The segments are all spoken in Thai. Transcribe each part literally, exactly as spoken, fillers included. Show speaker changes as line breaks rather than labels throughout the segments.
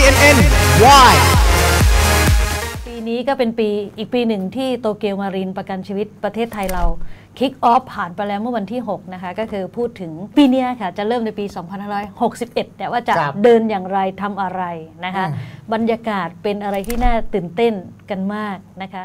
เอ็น เอ็น วาย
ปีนี้ก็เป็นปีอีกปีหนึ่งที่โตเกียวมารีนประกันชีวิตประเทศไทยเราคิกออฟผ่านไปแล้วเมื่อวันที่หกนะคะก็คือพูดถึงปีนี้ค่ะจะเริ่มในปี สองพันห้าร้อยหกสิบเอ็ด แต่ว่าจะเดินอย่างไรทำอะไรนะคะบรรยากาศเป็นอะไรที่น่าตื่นเต้นกันมากนะคะ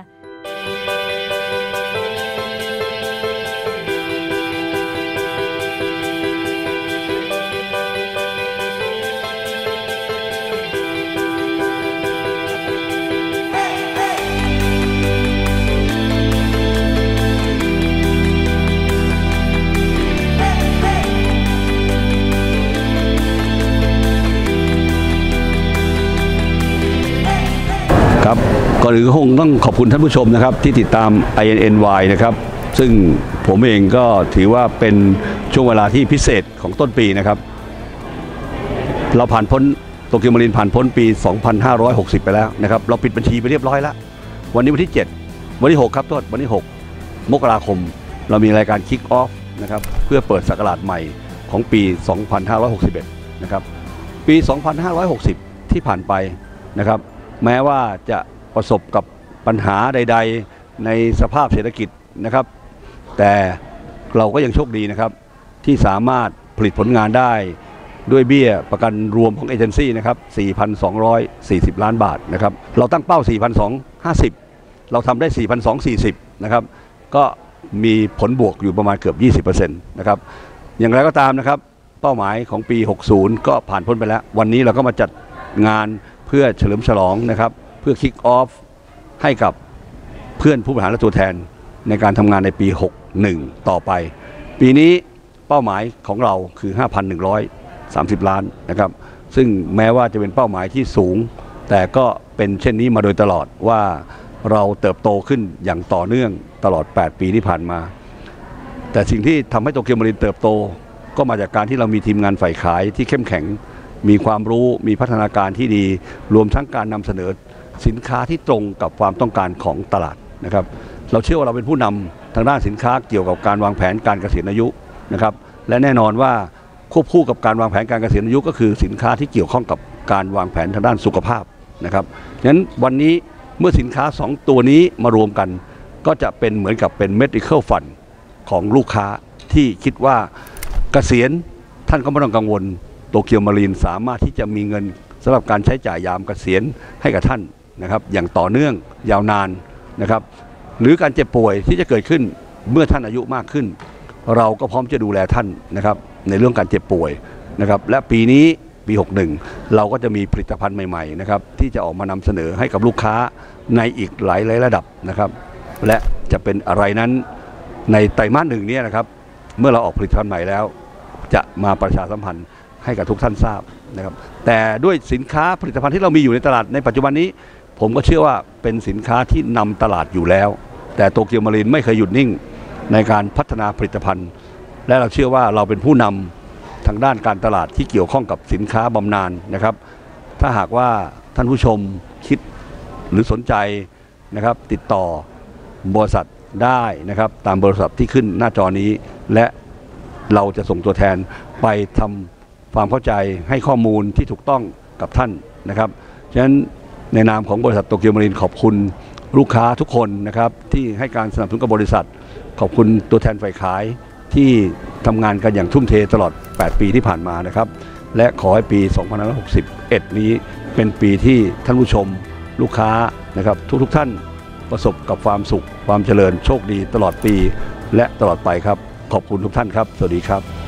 ครับก่อนอื่นคงต้องขอบคุณท่านผู้ชมนะครับที่ติดตาม ไอ เอ็น เอ็น วาย นะครับซึ่งผมเองก็ถือว่าเป็นช่วงเวลาที่พิเศษของต้นปีนะครับเราผ่านพ้นโตเกียวมารีนผ่านพ้นปี สองพันห้าร้อยหกสิบ ไปแล้วนะครับเราปิดบัญชีไปเรียบร้อยแล้ววันนี้วันที่เจ็ดวันที่หกครับโทษวันที่หกมกราคมเรามีรายการ Kick Off นะครับเพื่อเปิดศักราชใหม่ของปี สองพันห้าร้อยหกสิบเอ็ด นะครับปี สองพันห้าร้อยหกสิบ ที่ผ่านไปนะครับแม้ว่าจะประสบกับปัญหาใดๆในสภาพเศรษฐกิจนะครับแต่เราก็ยังโชคดีนะครับที่สามารถผลิตผลงานได้ด้วยเบี้ยประกันรวมของเอเจนซี่นะครับ สี่พันสองร้อยสี่สิบ ล้านบาทนะครับเราตั้งเป้า สี่พันสองร้อยห้าสิบ เราทำได้ สี่พันสองร้อยสี่สิบ นะครับก็มีผลบวกอยู่ประมาณเกือบ ยี่สิบเปอร์เซ็นต์ นะครับอย่างไรก็ตามนะครับเป้าหมายของปี หกสิบ ก็ผ่านพ้นไปแล้ววันนี้เราก็มาจัดงานเพื่อเฉลิมฉลองนะครับเพื่อ Kick Off ให้กับเพื่อนผู้บริหารและตัวแทนในการทำงานในปี หกสิบเอ็ด ต่อไปปีนี้เป้าหมายของเราคือ ห้าพันหนึ่งร้อยสามสิบ ล้านนะครับซึ่งแม้ว่าจะเป็นเป้าหมายที่สูงแต่ก็เป็นเช่นนี้มาโดยตลอดว่าเราเติบโตขึ้นอย่างต่อเนื่องตลอดแปดปีที่ผ่านมาแต่สิ่งที่ทำให้โตเกียวมารีนเติบโตก็มาจากการที่เรามีทีมงานฝ่ายขายที่เข้มแข็งมีความรู้มีพัฒนาการที่ดีรวมทั้งการนำเสนอสินค้าที่ตรงกับความต้องการของตลาดนะครับเราเชื่อว่าเราเป็นผู้นำทางด้านสินค้าเกี่ยวกับการวางแผนการเกษียณอายุนะครับและแน่นอนว่าควบคู่กับการวางแผนการเกษียณอายุก็คือสินค้าที่เกี่ยวข้องกับการวางแผนทางด้านสุขภาพนะครับฉะนั้นวันนี้เมื่อสินค้าสองตัวนี้มารวมกันก็จะเป็นเหมือนกับเป็น medical fund ของลูกค้าที่คิดว่าเกษียณท่านก็ไม่ต้องกังวลโตเกียวมารีนสามารถที่จะมีเงินสำหรับการใช้จ่ายยามเกษียณให้กับท่านนะครับอย่างต่อเนื่องยาวนานนะครับหรือการเจ็บป่วยที่จะเกิดขึ้นเมื่อท่านอายุมากขึ้นเราก็พร้อมจะดูแลท่านนะครับในเรื่องการเจ็บป่วยนะครับและปีนี้ปี หกสิบเอ็ด เราก็จะมีผลิตภัณฑ์ใหม่ๆนะครับที่จะออกมานำเสนอให้กับลูกค้าในอีกหลายๆระดับนะครับและจะเป็นอะไรนั้นในไตรมาสหนึ่งนี้นะครับเมื่อเราออกผลิตภัณฑ์ใหม่แล้วจะมาประชาสัมพันธ์ให้กับทุกท่านทราบนะครับแต่ด้วยสินค้าผลิตภัณฑ์ที่เรามีอยู่ในตลาดในปัจจุบันนี้ผมก็เชื่อว่าเป็นสินค้าที่นำตลาดอยู่แล้วแต่โตเกียวมารีนไม่เคยหยุดนิ่งในการพัฒนาผลิตภัณฑ์และเราเชื่อว่าเราเป็นผู้นำทางด้านการตลาดที่เกี่ยวข้องกับสินค้าบำนาญนะครับถ้าหากว่าท่านผู้ชมคิดหรือสนใจนะครับติดต่อบริษัทได้นะครับตามบริษัทที่ขึ้นหน้าจอนี้และเราจะส่งตัวแทนไปทำความเข้าใจให้ข้อมูลที่ถูกต้องกับท่านนะครับฉะนั้นในนามของบริษัทโตเกียวมารีนขอบคุณลูกค้าทุกคนนะครับที่ให้การสนับสนุนกับบริษัทขอบคุณตัวแทนฝ่ายขายที่ทำงานกันอย่างทุ่มเทตลอดแปดปีที่ผ่านมานะครับและขอให้ปี สองพันห้าร้อยหกสิบเอ็ด นี้เป็นปีที่ท่านผู้ชมลูกค้านะครับทุกๆท่านประสบกับความสุขความเจริญโชคดีตลอดปีและตลอดไปครับขอบคุณทุกท่านครับสวัสดีครับ